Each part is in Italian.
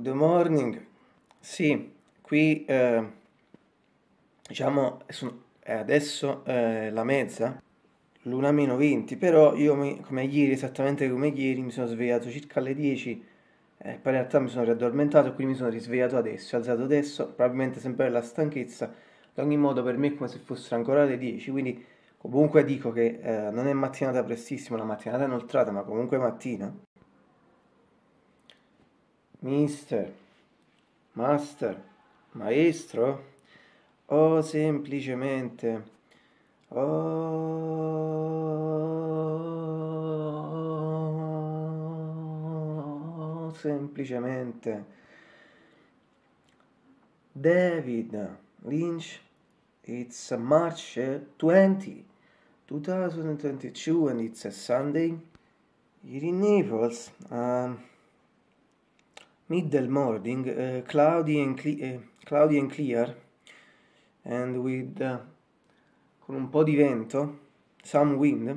Good morning. Sì, qui diciamo è adesso la mezza, l'una meno 20, però io come ieri, esattamente come ieri, mi sono svegliato circa alle 10, poi in realtà mi sono riaddormentato e quindi mi sono risvegliato adesso, ho alzato adesso, probabilmente sempre la stanchezza, ad ogni modo per me è come se fossero ancora le 10, quindi comunque dico che non è mattinata prestissimo, la mattinata inoltrata, ma comunque mattina. Mister, master, maestro, o semplicemente, o semplicemente David Lynch. It's March 20, 2022 and it's a Sunday here in Naples. Middle morning, cloudy and clear, and with con un po' di vento, some wind,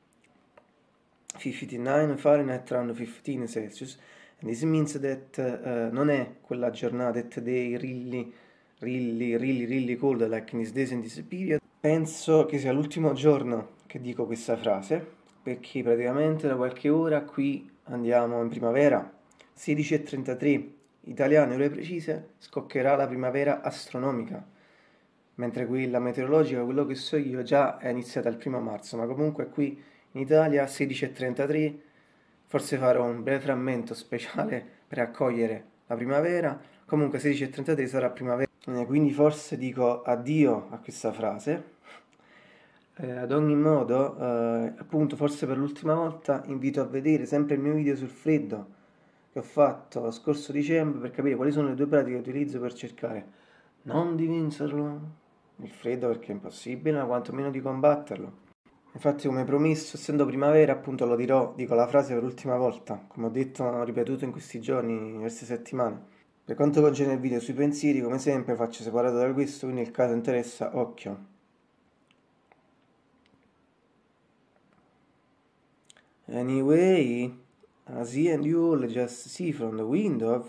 59 Fahrenheit around 15 Celsius, and this means that non è quella giornata, that day really cold like in this days in this period. Penso che sia l'ultimo giorno che dico questa frase, perché praticamente da qualche ora qui andiamo in primavera, 16:33 italiane ore precise, scoccherà la primavera astronomica, mentre quella meteorologica, quello che so io, già è iniziata il 1° marzo, ma comunque qui in Italia 16:33, forse farò un breve frammento speciale per accogliere la primavera, comunque 16:33 sarà primavera, quindi forse dico addio a questa frase. Ad ogni modo, appunto, forse per l'ultima volta invito a vedere sempre il mio video sul freddo che ho fatto lo scorso dicembre per capire quali sono le due pratiche che utilizzo per cercare non di vincerlo, il freddo perché è impossibile, ma quantomeno di combatterlo. Infatti, come promesso, essendo primavera, appunto lo dirò, dico la frase per l'ultima volta, come ho detto, ho ripetuto in questi giorni, in diverse settimane. Per quanto concerne il video sui pensieri, come sempre faccio separato da questo, quindi nel caso interessa, occhio. Anyway, as he and you all just see from the window,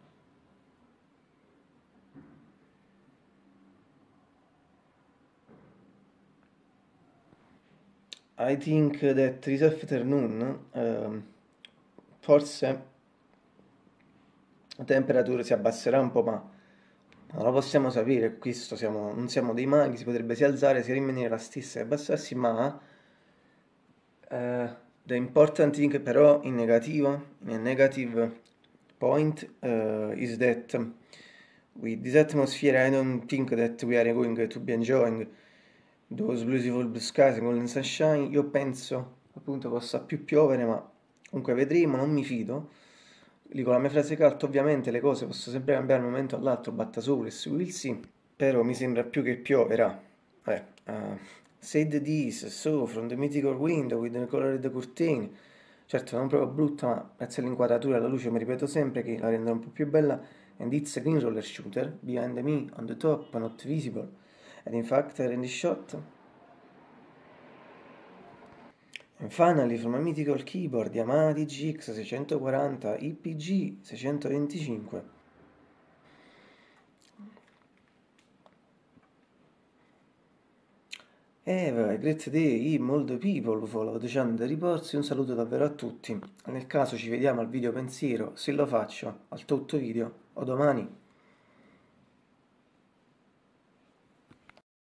I think that this afternoon, forse la temperatura si abbasserà un po', ma non lo possiamo sapere, questo non siamo dei maghi, si potrebbe sia alzare sia rimanere la stessa e abbassarsi, ma the important thing però in negativo, in a negative point, is that with this atmosphere I don't think that we are going to be enjoying those beautiful blue skies and golden sunshine. Io penso appunto possa più piovere, ma comunque vedremo, non mi fido. Dico la mia frase calda, ovviamente le cose possono sempre cambiare da un momento all'altro, batta sopra e si will see, però mi sembra più che pioverà. Said this, so from the mythical window with the colored curtain. Certo, non proprio brutta, ma grazie all'inquadratura la luce mi ripeto sempre che la rende un po' più bella. And it's a green roller shooter, behind me, on the top, not visible. And in fact, in the shot. And finally, from a mythical keyboard, Yamaha DGX 640 IPG 625. Have a great day, molto people who follow the channel The Reports. Un saluto davvero a tutti. Nel caso ci vediamo al video pensiero, se lo faccio, al tutto video, o domani.